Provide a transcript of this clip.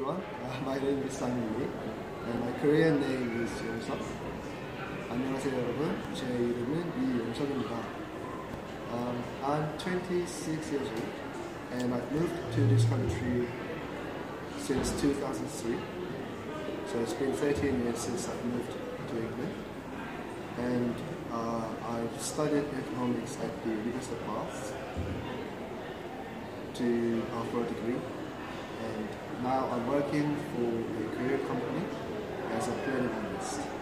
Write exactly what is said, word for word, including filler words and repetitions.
everyone. Uh, my name is Sang Lee, and my Korean name is Yong-seok. 안녕하세요 여러분. 제 이름은 이용석입니다. Um, I'm twenty-six years old, and I've moved to this country since two thousand three. So it's been thirteen years since I've moved to England, and uh, I've studied economics at the University of Bath to uh, for a degree, and now I'm working for a career company as a planning analyst.